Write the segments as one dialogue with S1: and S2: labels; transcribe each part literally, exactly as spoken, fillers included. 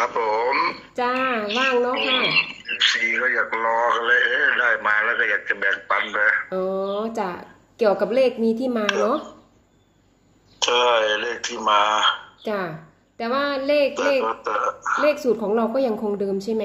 S1: ครับผม
S2: จ้าว่างเนาะค่ะ
S1: ซีก็อยากรอกันเลยเอ๊ะได้มาแล้วก็อยากจะแบ่งปันไป
S2: อ๋อจะเกี่ยวกับเลขมีที่มา
S1: ก็
S2: เนาะ
S1: ใช่เลขที่มา
S2: จ้าแต่ว่าเลข
S1: แต่
S2: เลข
S1: ก็แต่
S2: เลขสูตรของเราก็ยังคงเดิมใช่ไหม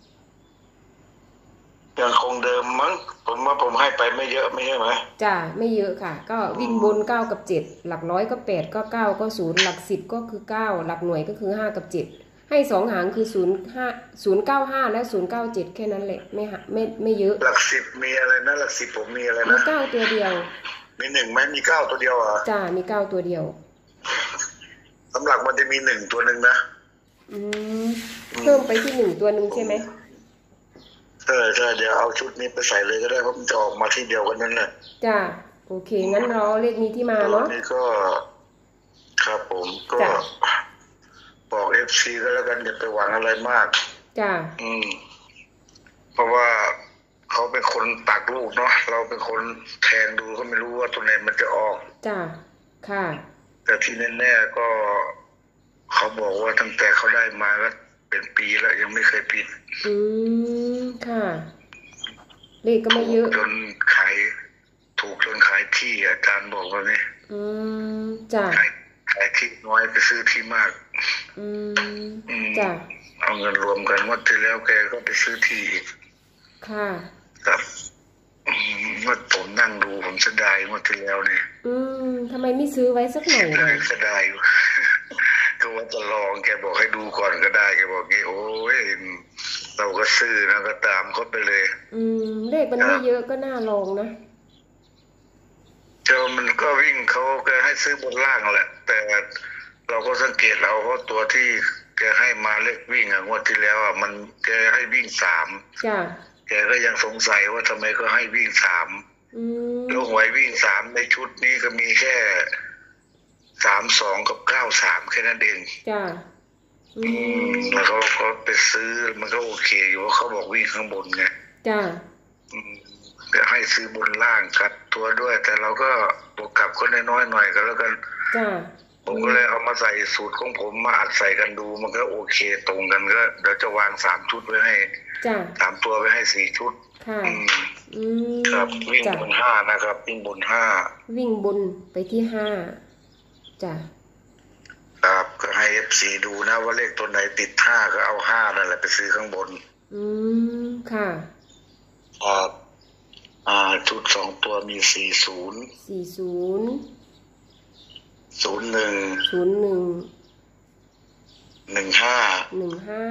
S1: ยังคงเดิมมั้งผมว่าผมให้ไปไม่เยอะไม่ใช่ไหม
S2: จ้าไม่เยอะค่ะก็
S1: อื
S2: วิ่งบนเก้า
S1: ม
S2: กับเจ็ดหลักร้อยก็แปดก็เก้าก็ศูนย์หลักสิบก็คือเก้าหลักหน่วยก็คือห้ากับเจ็ดให้สองหางคือศูนย์ห้าศูนย์เก้าห้าและศูนย์เก้าเจ็ดแค่นั้นแหละไม่หาไม่ไม่เยอะ
S1: หลักสิบมีอะไรนะหลักสิบผมมีอะไรนะ
S2: มีเก้าตัวเดียว
S1: มีหนึ่งไหมมีเก้าตัวเดียวเหรอ่ะ
S2: จ้ามีเก้าตัวเดียว
S1: สำหรับมันจะมีหนึ่งตัวหนึ่งนะ
S2: อืม
S1: อืม
S2: เพิ่มไปที่หนึ่งตัวหนึ่ง
S1: ผม
S2: ใช่ไหม
S1: ใช่ใช่เดี๋ยวเอาชุดนี้ไปใส่เลยก็ได้เพราะมันจะออกมาที่เดียวกันนั่นแหละ
S2: จ้าโอเคงั้นเราเอาเลขนี้ที่มา
S1: ตัว
S2: เนาะ
S1: นี้ก็ครับผมก็
S2: จ้า
S1: บอกเอฟซีก็แล้วกันอย่าไปหวังอะไรมาก
S2: จ้า
S1: อืม เพราะว่าเขาเป็นคนตักลูกเนาะเราเป็นคนแทงดูก็ไม่รู้ว่าตัวไหนมันจะออก
S2: จ้าค่ะ
S1: แต่ที่แน่ๆก็เขาบอกว่าตั้งแต่เขาได้มาก็เป็นปีแล้วยังไม่เคยผิด
S2: อืมค่ะเลขก็ไม่
S1: ถูก
S2: เยอะ
S1: จนขายถูกจนขายที่อาจารย์บอกว่านี่
S2: อืมจ้า
S1: ขายขายที่น้อยไปซื้อที่มาก
S2: อืม
S1: อืม
S2: จ้า
S1: เอาเงินรวมกันงวดที่แล้วแกก็ไปซื้อที่อีก
S2: ค่ะ
S1: ครับอืมงวดผมนั่งดูผมเสียดายงวดที่แล้วเนี่ย
S2: อืมทำไมไม่ซื้อไว้สักหน่อย
S1: ได้
S2: ล่ะ
S1: เสียดายอยู่ ก็ว่าจะลองแกบอกให้ดูก่อนก็ได้แกบอกงี้โอ้ยเราก็ซื้อนะก็ตามเขาไปเลย
S2: อืมเลขมัน
S1: ครับ
S2: ไม่เยอะก็น่าลองนะ
S1: เจ้ามันก็วิ่งเขาแกให้ซื้อบนล่างแหละแต่เราก็สังเกตเราเพราะตัวที่แกให้มาเลขวิ่งอ่ะงวดที่แล้วอ่ะมันแกให้วิ่งสาม
S2: จ้า
S1: แกก็ยังสงสัยว่าทำไมก็ให้วิ่งสาม
S2: อื
S1: แล้วห
S2: ม
S1: วยวิ่งสามในชุดนี้ก็มีแค่สามสองกับเก้าสามแค่นั้นเอง
S2: จ้าอื
S1: อืม
S2: ม
S1: แล้วเขาก็ไปซื้อมันก็โอเคอยู่ว่าเขาบอกวิ่งข้างบนไง
S2: จ้า
S1: อืมก็ให้ซื้อบนล่างกัดตัวด้วยแต่เราก็บวกกลับคนน้อยๆหน่อยก็แล้วกัน
S2: จ้า
S1: ผม
S2: อืม
S1: ก็เลยเอามาใส่สูตรของผมมาอัดใส่กันดูมันก็โอเคตรงกันก็เดี๋ยวจะวางสามชุดไว้ให้
S2: จ้า
S1: สามตัวไว้ให้สี่ชุด
S2: ค่ะ
S1: อืม
S2: อื
S1: ครับ
S2: ม
S1: วิ่ง
S2: จ้า
S1: บนห้านะครับวิ่งบนห้า
S2: วิ่งบนไปที่ห้าจ้า
S1: ครับก็ให้เอฟซีดูนะว่าเลขตัวไหนติดห้าก็เอาห้านั่นแหละไปซื้อข้างบน
S2: อืมค่ะ
S1: ครับอ่าชุดสองตัวมีสี่ศูนย์
S2: สี่ศูนย์
S1: ศูนย์หนึ่ง
S2: ศูนย์หนึ่ง
S1: หนึ่งห้า
S2: หนึ่งห้า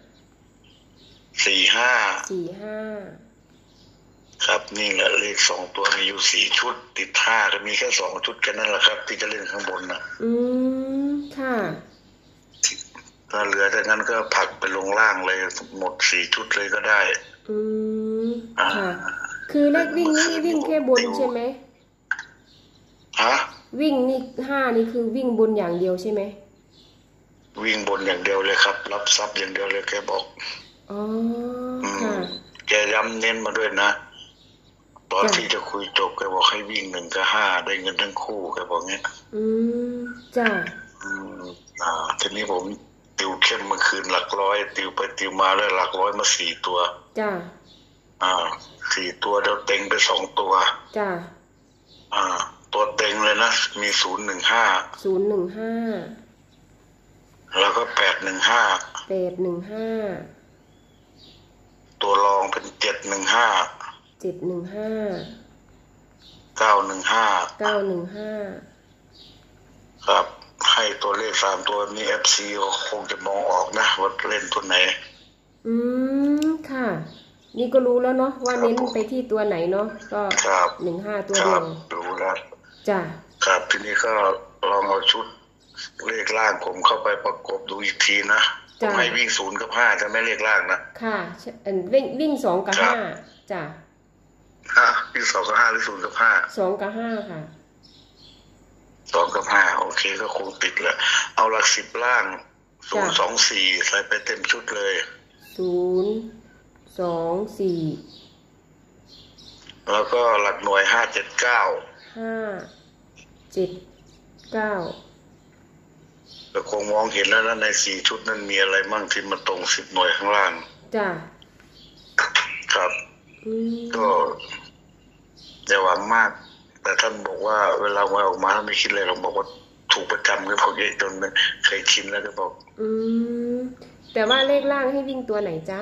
S1: สี่ห้า
S2: สี่ห้า
S1: ครับนี่แหละเลขสองตัวมีอยู่สี่ชุดติดห้าก็มีแค่สองชุดแค่นั้นแหละครับที่จะเล่นข้างบนนะ
S2: อืมค่ะ
S1: ถ้าเหลือจากนั้นก็ผลักไปลงล่างเลยหมดสี่ชุดเลยก็ได้
S2: อืม
S1: อ่า
S2: ค่ะคือเลขวิ่งนี่วิ่งแค่บนใช่ไหม
S1: ฮะ
S2: วิ่งนี่ห้านี่คือวิ่งบนอย่างเดียวใช่ไหม
S1: วิ่งบนอย่างเดียวเลยครับรับทรัพย์อย่างเดียวเลยแกบอก
S2: อ๋อ
S1: อืม
S2: ค่ะ
S1: แกย้ำเน้นมาด้วยนะตอน
S2: จ้ะ
S1: ที่จะคุยจบแกบอกให้วิ่งหนึ่งกับห้าได้เงินทั้งคู่แกบอกเงี้ย
S2: อืมจ้ะ
S1: อืมอ่าทีนี้ผมติวเข้มเมื่อคืนหลักร้อยติวไปติวมาแล้วหลักร้อยมาสี่ตัว
S2: จ้ะ
S1: อ่าสี่ตัวเดี๋ยวเต็งไปสองตัว
S2: จ้ะ
S1: อ่าตัวเต็งเลยนะมีศูนย์หนึ่งห้า
S2: ศูนย์หนึ่งห้า
S1: แล้วก็แปดหนึ่งห้า
S2: แปดหนึ่งห้า
S1: ตัวรองเป็นเจ็ดหนึ่งห้า
S2: เจ็ดหนึ่งห้า
S1: เก้าหนึ่งห้า
S2: เก้าหนึ่งห้า
S1: ครับให้ตัวเลขสามตัวนี้เอฟซีคงจะมองออกนะว่าเล่นตัวไหน
S2: อืมค่ะนี่ก็รู้แล้วเนาะว่า
S1: ครับ
S2: เน้น
S1: ผม
S2: ไปที่ตัวไหนเนาะก็
S1: ครับ
S2: หนึ่งห้าตัว
S1: ค
S2: เดียว
S1: รับรู้แล้ว
S2: จ้ะ
S1: ครับทีนี้ก็ลองเอาชุดเลขล่างผมเข้าไปประกบดูอีกทีนะผม
S2: จ้ะ
S1: ให้วิ่งศูนย์กับห้าจะไม่เลขล่างนะ
S2: ค่ะใช่เอ่อวิ่งวิ่งสองกับ
S1: ครับ
S2: ห้าจ้ะ
S1: ฮะวิ่งสองกับห้าหรือศูนย์กับห้า
S2: สองกับห้าค่ะ
S1: สองกับห้าโอเคก็คงติดแหละเอาหลักสิบล่างศู
S2: จ้ะ
S1: นย์สองสี่ใส่ไปเต็มชุดเลย
S2: ศูนย์สองสี่
S1: แล้วก็หลักหน่วยห้าเจ็ดเก้า
S2: ห้าเจ็ดเก้า
S1: ก็คงมองเห็นแล้วนะในสี่ชุดนั้นมีอะไรมั่งที่มาตรงสิบหน่วยข้างล่าง
S2: จ้ะ
S1: ครับ
S2: อืม
S1: ก็อย่าหวังมาก แต่ท่านบอกว่าเวลาหวยออกมาไม่คิดเลยเราบอกว่าถูกประจำก็พอเยจนมันเคยชินแล้วก็บอก
S2: อืมแต่ว่าเลขล่างให้วิ่งตัวไหนจ๊ะ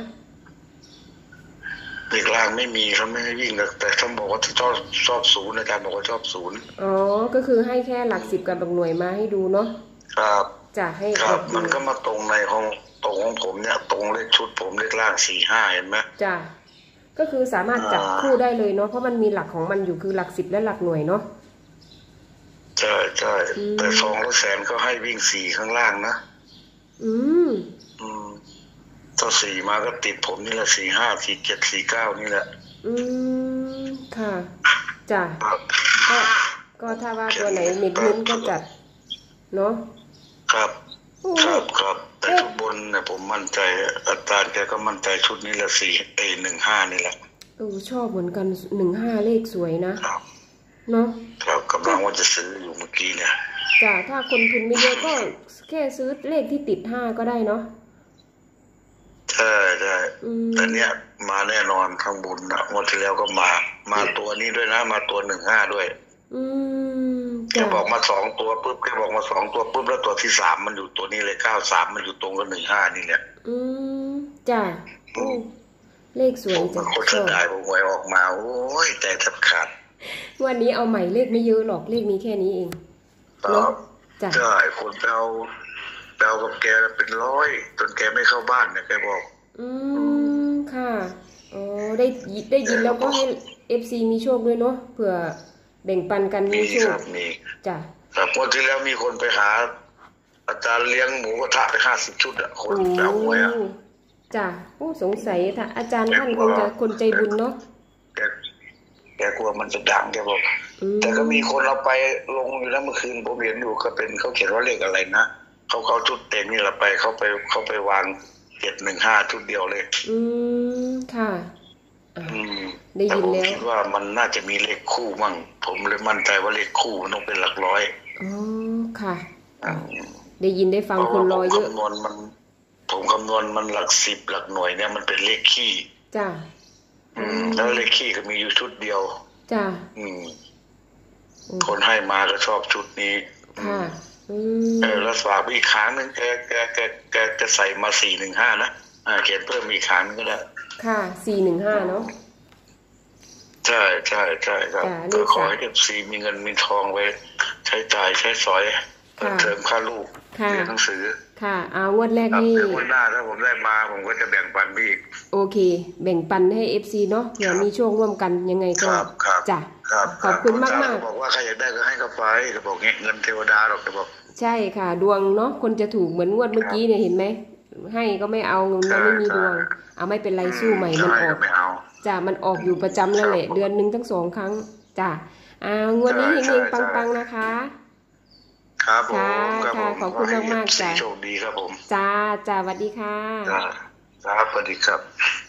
S1: เลขล่างไม่มีเขาไม่ให้วิ่งนะแต่ท่านบอกว่าชอบชอบศูนย์อาจารย์บอกว่าชอบศูนย์
S2: อ๋อก็คือให้แค่หลักสิบกับหลักหน่วยมาให้ดูเนาะ
S1: ครับ
S2: จะให้
S1: ค
S2: อ
S1: รั
S2: อบ ก
S1: มันก็มาตรงในห้องตรงของผมเนี่ย ตรงเลขชุดผมเลขล่างสี่ห้าเห็นไหม
S2: จ้ะก็คือสามารถจับคู่ได้เลยเนาะเพราะมันมีหลักของมันอยู่คือหลักสิบและหลักหน่วยเนาะ
S1: ใช่ใช่แต่ซองละแสนก็ให้วิ่งสี่ข้างล่างนะ
S2: อืม
S1: อืมถ้าสี่มาก็ติดผมนี่แหละสี่ห้าสี่เจ็ดสี่เก้านี่แหละ
S2: อืมค่ะจ้ะ
S1: ครับ
S2: ก็ก็ถ้าว่าตัวไหนเน้นเน้นก็จัดเนาะ
S1: ครับครับครับแต่ทุกบนเนี่ยผมมั่นใจอาจารย์แกก็มั่นใจชุดนี้แหละสี่เอหนึ่งห้านี่แหละ
S2: เออชอบเหมือนกันหนึ่งห้าเลขสวยนะครับ เนาะ
S1: ครับกำลังว่าจะซื้ออยู่เมื่อกี้เนี่ย
S2: จ้ะถ้าคนทุนไม่เยอะก็แค่ซื้อเลขที่ติดห้าก็ได้เนาะ
S1: ใช่ใช่
S2: อืม
S1: แต่เนี้ยมาแน่นอนข้างบนนะงวดที่แล้วก็มา มาตัวนี้ด้วยนะมาตัวหนึ่งห้าด้วย
S2: อืม
S1: แก
S2: จ้ะ
S1: บอกมาสองตัวปุ๊บแกบอกมาสองตัวปุ๊บแล้วตัวที่สามมันอยู่ตัวนี้เลยเก้าสามมันอยู่ตรงกับหนึ่งห้านี่เนี่ย
S2: อืมจ้ะโอ้เลขสวย
S1: ผม
S2: จ้ะ
S1: เป็นคน
S2: ช
S1: เสี
S2: อย บ
S1: ดายผมหวยออกมาโอ้ยใจแทบขาด
S2: วันนี้เอาใหม่เลขไม่เยอะหรอกเลขมีแค่นี้เอง
S1: ครั
S2: เนาะ
S1: บ
S2: จ้ะ
S1: ใช่คนไปเอาไปเอากับแกเป็นร้อยจนแกไม่เข้าบ้านเนี่ยแกบอก
S2: อืมค่ะอ๋อได้ยิได้ยินแล้วก็ให้เอฟซีมีโชคด้วยเนาะเผื่อแบ่งปันกัน
S1: มี
S2: มีโช
S1: ค
S2: ครับ
S1: มี
S2: จ้ะ
S1: ครับวันที่แล้วมีคนไปหา อาจารย์เลี้ยงหมูกระทะไปห้าสิบชุดอะคนไปเอาหวยอะ
S2: จ้ะโอ้สงสัยถ้าอาจารย์ท่านคงจะคนใจบุญเนาะ
S1: แกแกกลัวมันจะดังแกบอก
S2: อืม
S1: แต่ก็มีคนเอาไปลงอยู่แล้วเมื่อคืนผมเห็นอยู่ก็เป็นเขาเขียนว่าเลขอะไรนะเขาเขาชุดเต็มนี่แหละไปเขาไปเขาไปวางเจ็ดหนึ่งห้าชุดเดียวเลย
S2: อืมค่ะอ่ะ
S1: อืม
S2: ได้ยินแล้ว
S1: ต่ผมคิดว่ามันน่าจะมีเลขคู่มั่งผมเลยมั่นใจว่าเลขคู่มันต้องเป็นหลักร้อย
S2: อ๋อค่ะ
S1: อืม
S2: ได้ยินได้ฟังคนรอเยอะ
S1: พราะว่าผมคำนวณมัน ผมคำนวณมันหลักสิบหลักหน่วยเนี่ยมันเป็นเลขขี้
S2: จ้ะ
S1: อืม แล้วเลขขี้ก็มีอยู่ชุดเดียว
S2: จ้ะ
S1: อืม
S2: อืม
S1: คนให้มาก็ชอบชุดนี้
S2: ค่ะอืม
S1: เออแล้วฝากอีกครั้งหนึ่งแกแกแกแกจะใส่มาสี่หนึ่งห้านะอ่าเขียนเพิ่มอีกครั้งก็ได้
S2: ค่ะสี่หนึ่งห้าเนาะ
S1: ใช่ใช่ใช่ครับ
S2: จ้ะเล
S1: ก็
S2: ข
S1: ขอ
S2: สาม
S1: ให้เอฟซีมีเงินมีทองไว้ ใช้จ่ายใช้สอยเปิด
S2: ค่ะ
S1: เทอมค่าลูก
S2: ค่ะ
S1: เรียนหนังสือ
S2: ค่ะเอางวดแรก
S1: ครับ
S2: นี่
S1: เดี๋ยววันหน้าถ้าผมได้มาผมก็จะแบ่งปันพี่อีก
S2: โอเค แบ่งปันให้ เอฟ ซี เนาะเผื่อมีโชคร่วมกันยังไง
S1: ค
S2: ก็
S1: รับครับ
S2: จ้ะ
S1: ครับ
S2: ขอบคุณมาก
S1: อาจ
S2: มาร ก
S1: ย์บอกว่าใครอยากได้ก็ให้เขาไปเขาบอกงี้เงินเทวดาหรอกเขาบอก
S2: ใช่ค่ะ ดวงเนาะคนจะถูกเหมือนงวดเมื่อกี้เนี่ยเห็นไหมให้ก็ไม่เอาเงินมันไม่มีดวง เอาไม่เป็นไรสู้ใหม่มัน
S1: จะให้
S2: ออ
S1: ก็
S2: ก
S1: ไม่เอา
S2: จ้ะมันออกอยู่ประจำแล้วแหละ เดือนหนึ่งทั้งสองครั้งจ้ะอ่างวดนี้
S1: ใช่
S2: เฮงๆ
S1: ใช่
S2: ปังๆนะคะ
S1: ครับผม
S2: ค่ะ
S1: ครับผ
S2: ค่ะ
S1: ม
S2: ขอบคุณมากๆ
S1: ขอให้
S2: จ้ะ
S1: เอฟซีโชคดีครับผม
S2: จ้าจ้าสวัสดีค่ะ
S1: จ้าครับสวัสดีครับ